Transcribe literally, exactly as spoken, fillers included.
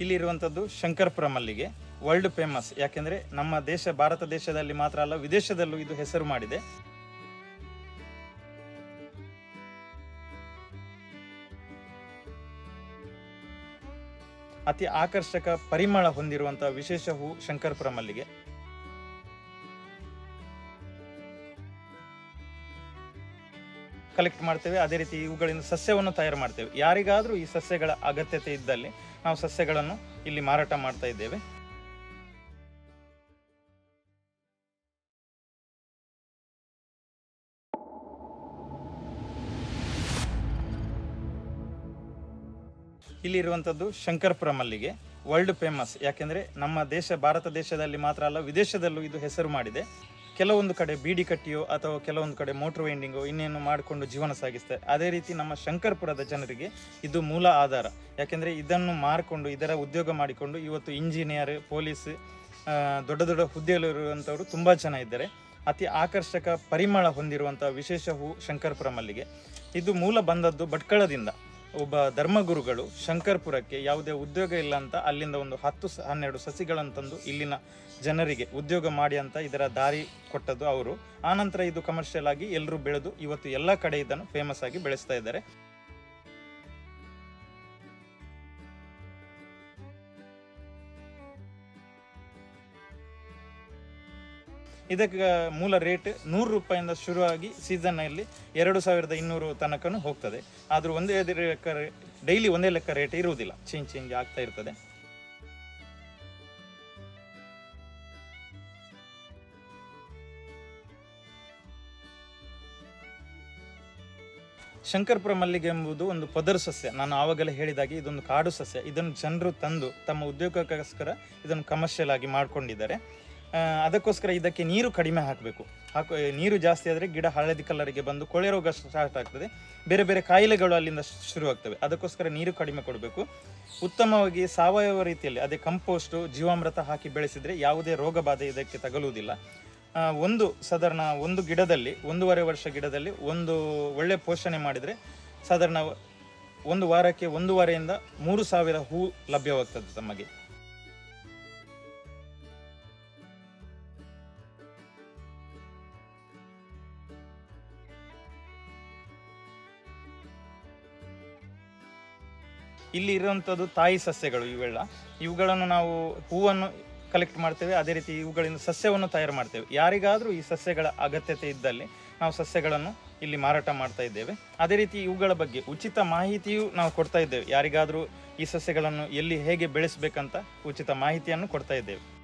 ಇಲ್ಲಿರುವಂಥದ್ದು ಶಂಕರಪುರ ಮಲ್ಲಿಗೆ world famous. ಯಾಕೆಂದರೆ ನಮ್ಮ ದೇಶ ಭಾರತ ದೇಶದಲ್ಲಿ ಮಾತ್ರ ಅಲ್ಲ, ವಿದೇಶದಲ್ಲೂ ಇದು ಹೆಸರು ಮಾಡಿದೆ. ಅತಿ ಆಕರ್ಷಕ ಪರಿಮಳ ಹೊಂದಿರುವಂತಹ ವಿಶೇಷ ಹೂ ಶಂಕರಪುರ ಮಲ್ಲಿಗೆ. ಕಲೆಕ್ಟ್ ಮಾಡ್ತೇವೆ. ಅದೇ ರೀತಿ ಇವುಗಳಿಂದ ಸಸ್ಯವನ್ನು ತಯಾರು ಮಾಡ್ತೇವೆ. ಯಾರಿಗಾದರೂ ಈ ಸಸ್ಯಗಳ ಅಗತ್ಯತೆ ಇದ್ದಲ್ಲಿ ನಾವು ಸಸ್ಯಗಳನ್ನು ಇಲ್ಲಿ ಮಾರಾಟ ಮಾಡ್ತಾ ಇದ್ದೇವೆ. ಇಲ್ಲಿರುವಂಥದ್ದು ಶಂಕರಪುರ ಮಲ್ಲಿಗೆ ವರ್ಲ್ಡ್ ಫೇಮಸ್. ಯಾಕೆಂದರೆ ನಮ್ಮ ದೇಶ ಭಾರತ ದೇಶದಲ್ಲಿ ಮಾತ್ರ ಅಲ್ಲ, ವಿದೇಶದಲ್ಲೂ ಇದು ಹೆಸರು ಮಾಡಿದೆ. ಕೆಲವೊಂದು ಕಡೆ ಬೀಡಿ ಕಟ್ಟಿಯೋ ಅಥವಾ ಕೆಲವೊಂದು ಕಡೆ ಮೋಟ್ರ್ ವೈಂಡಿಂಗೋ ಇನ್ನೇನು ಮಾಡಿಕೊಂಡು ಜೀವನ ಸಾಗಿಸ್ತಾರೆ. ಅದೇ ರೀತಿ ನಮ್ಮ ಶಂಕರಪುರದ ಜನರಿಗೆ ಇದು ಮೂಲ ಆಧಾರ. ಯಾಕೆಂದರೆ ಇದನ್ನು ಮಾರಿಕೊಂಡು ಇದರ ಉದ್ಯೋಗ ಮಾಡಿಕೊಂಡು ಇವತ್ತು ಇಂಜಿನಿಯರ್, ಪೊಲೀಸ್, ದೊಡ್ಡ ದೊಡ್ಡ ಹುದ್ದೆಯಲ್ಲಿರುವಂಥವರು ತುಂಬ ಜನ ಇದ್ದಾರೆ. ಅತಿ ಆಕರ್ಷಕ ಪರಿಮಳ ಹೊಂದಿರುವಂಥ ವಿಶೇಷ ಹೂ ಶಂಕರಪುರ ಮಲ್ಲಿಗೆ. ಇದು ಮೂಲ ಬಂದದ್ದು ಭಟ್ಕಳದಿಂದ. ಒಬ್ಬ ಧರ್ಮಗುರುಗಳು ಶಂಕರಪುರಕ್ಕೆ ಯಾವುದೇ ಉದ್ಯೋಗ ಇಲ್ಲ ಅಂತ ಅಲ್ಲಿಂದ ಒಂದು ಹತ್ತು ಹನ್ನೆರಡು ಸಸಿಗಳನ್ನು ತಂದು ಇಲ್ಲಿನ ಜನರಿಗೆ ಉದ್ಯೋಗ ಮಾಡಿ ಅಂತ ಇದರ ದಾರಿ ಕೊಟ್ಟದ್ದು ಅವರು. ಆನಂತರ ಇದು ಕಮರ್ಷಿಯಲ್ ಆಗಿ ಎಲ್ಲರೂ ಬೆಳೆದು ಇವತ್ತು ಎಲ್ಲ ಕಡೆ ಇದನ್ನು ಫೇಮಸ್ ಆಗಿ ಬೆಳೆಸ್ತಾ ಇದ್ದಾರೆ. ಇದಕ್ಕೆ ಮೂಲ ರೇಟ್ ನೂರು ರೂಪಾಯಿಂದ ಶುರುವಾಗಿ ಸೀಸನ್ನಲ್ಲಿ ಎರಡು ಸಾವಿರದ ಇನ್ನೂರು ತನಕನೂ ಹೋಗ್ತದೆ. ಆದರೂ ಒಂದೇ ಲೆಕ್ಕ ಡೈಲಿ ಒಂದೇ ಲೆಕ್ಕ ರೇಟ್ ಇರುವುದಿಲ್ಲ, ಚೇಂಜ್ ಚೇಂಜ್ ಆಗ್ತಾ ಇರ್ತದೆ. ಶಂಕರಪುರ ಮಲ್ಲಿಗೆ ಎಂಬುದು ಒಂದು ಪೊದರು ಸಸ್ಯ. ನಾನು ಆವಾಗಲೇ ಹೇಳಿದಾಗೆ ಇದೊಂದು ಕಾಡು ಸಸ್ಯ. ಇದನ್ನು ಜನರು ತಂದು ತಮ್ಮ ಉದ್ಯೋಗಕ್ಕೋಸ್ಕರ ಇದನ್ನು ಕಮರ್ಷಿಯಲ್ ಆಗಿ ಮಾಡ್ಕೊಂಡಿದ್ದಾರೆ. ಅದಕ್ಕೋಸ್ಕರ ಇದಕ್ಕೆ ನೀರು ಕಡಿಮೆ ಹಾಕಬೇಕು. ಹಾಕೋ ನೀರು ಜಾಸ್ತಿ ಆದರೆ ಗಿಡ ಹಳದಿ ಕಲರಿಗೆ ಬಂದು ಕೊಳೆ ರೋಗ ಸ್ಟಾರ್ಟ್ ಆಗ್ತದೆ. ಬೇರೆ ಬೇರೆ ಕಾಯಿಲೆಗಳು ಅಲ್ಲಿಂದ ಶುರುವಾಗ್ತವೆ. ಅದಕ್ಕೋಸ್ಕರ ನೀರು ಕಡಿಮೆ ಕೊಡಬೇಕು. ಉತ್ತಮವಾಗಿ ಸಾವಯವ ರೀತಿಯಲ್ಲಿ ಅದೇ ಕಂಪೋಸ್ಟು, ಜೀವಾಮೃತ ಹಾಕಿ ಬೆಳೆಸಿದರೆ ಯಾವುದೇ ರೋಗ ಬಾಧೆ ಇದಕ್ಕೆ ತಗಲುವುದಿಲ್ಲ. ಒಂದು ಸಾಧಾರಣ ಒಂದು ಗಿಡದಲ್ಲಿ ಒಂದೂವರೆ ವರ್ಷ ಗಿಡದಲ್ಲಿ ಒಂದು ಒಳ್ಳೆ ಪೋಷಣೆ ಮಾಡಿದರೆ ಸಾಧಾರಣ ಒಂದು ವಾರಕ್ಕೆ ಒಂದೂವರೆಯಿಂದ ಮೂರು ಸಾವಿರ ಹೂ ಲಭ್ಯವಾಗ್ತದೆ ತಮಗೆ. ಇಲ್ಲಿ ಇರುವಂಥದ್ದು ತಾಯಿ ಸಸ್ಯಗಳು ಇವೆಲ್ಲ. ಇವುಗಳನ್ನು ನಾವು ಹೂವನ್ನು ಕಲೆಕ್ಟ್ ಮಾಡ್ತೇವೆ. ಅದೇ ರೀತಿ ಇವುಗಳಿಂದ ಸಸ್ಯವನ್ನು ತಯಾರು ಮಾಡ್ತೇವೆ. ಯಾರಿಗಾದರೂ ಈ ಸಸ್ಯಗಳ ಅಗತ್ಯತೆ ಇದ್ದಲ್ಲಿ ನಾವು ಸಸ್ಯಗಳನ್ನು ಇಲ್ಲಿ ಮಾರಾಟ ಮಾಡ್ತಾ ಇದ್ದೇವೆ. ಅದೇ ರೀತಿ ಇವುಗಳ ಬಗ್ಗೆ ಉಚಿತ ಮಾಹಿತಿಯೂ ನಾವು ಕೊಡ್ತಾ ಇದ್ದೇವೆ. ಯಾರಿಗಾದರೂ ಈ ಸಸ್ಯಗಳನ್ನು ಎಲ್ಲಿ ಹೇಗೆ ಬೆಳೆಸಬೇಕಂತ ಉಚಿತ ಮಾಹಿತಿಯನ್ನು ಕೊಡ್ತಾ ಇದ್ದೇವೆ.